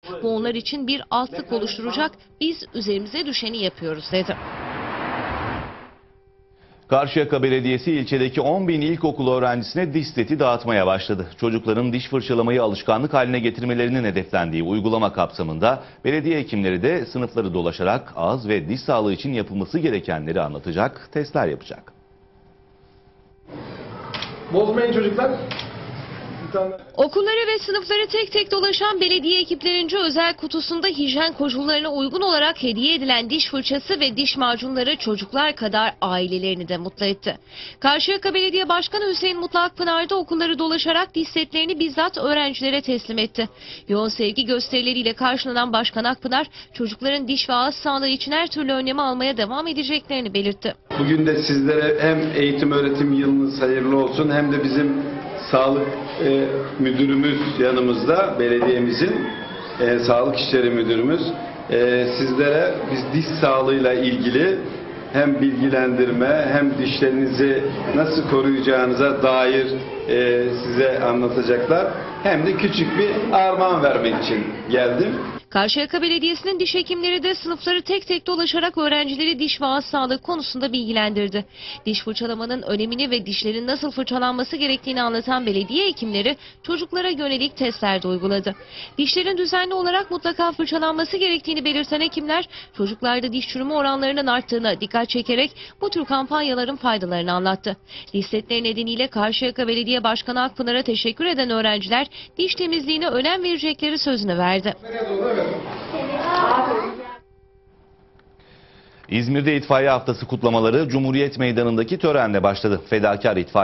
Bu onlar için bir altlık oluşturacak. Biz üzerimize düşeni yapıyoruz dedi. Karşıyaka Belediyesi ilçedeki 10.000 ilkokul öğrencisine diş seti dağıtmaya başladı. Çocukların diş fırçalamayı alışkanlık haline getirmelerinin hedeflendiği uygulama kapsamında belediye hekimleri de sınıfları dolaşarak ağız ve diş sağlığı için yapılması gerekenleri anlatacak, testler yapacak. Bozmayın çocuklar. Okulları ve sınıfları tek tek dolaşan belediye ekiplerince özel kutusunda hijyen koşullarına uygun olarak hediye edilen diş fırçası ve diş macunları çocuklar kadar ailelerini de mutlu etti. Karşıyaka Belediye Başkanı Hüseyin Mutlu Akpınar da okulları dolaşarak diş setlerini bizzat öğrencilere teslim etti. Yoğun sevgi gösterileriyle karşılanan Başkan Akpınar, çocukların diş ve ağız sağlığı için her türlü önlemi almaya devam edeceklerini belirtti. Bugün de sizlere hem eğitim öğretim yılınız hayırlı olsun hem de bizim sağlık müdürümüz yanımızda, belediyemizin sağlık işleri müdürümüz. Sizlere biz diş sağlığıyla ilgili hem bilgilendirme hem dişlerinizi nasıl koruyacağınıza dair size anlatacaklar. Hem de küçük bir armağan vermek için geldim. Karşıyaka Belediyesi'nin diş hekimleri de sınıfları tek tek dolaşarak öğrencileri diş ve ağız sağlığı konusunda bilgilendirdi. Diş fırçalamanın önemini ve dişlerin nasıl fırçalanması gerektiğini anlatan belediye hekimleri çocuklara yönelik testler de uyguladı. Dişlerin düzenli olarak mutlaka fırçalanması gerektiğini belirten hekimler çocuklarda diş çürüme oranlarının arttığına dikkat çekerek bu tür kampanyaların faydalarını anlattı. Diş setleri nedeniyle Karşıyaka Belediye Başkanı Akpınar'a teşekkür eden öğrenciler diş temizliğine önem verecekleri sözünü verdi. İzmir'de itfaiye haftası kutlamaları Cumhuriyet Meydanı'ndaki törenle başladı. Fedakar itfaiye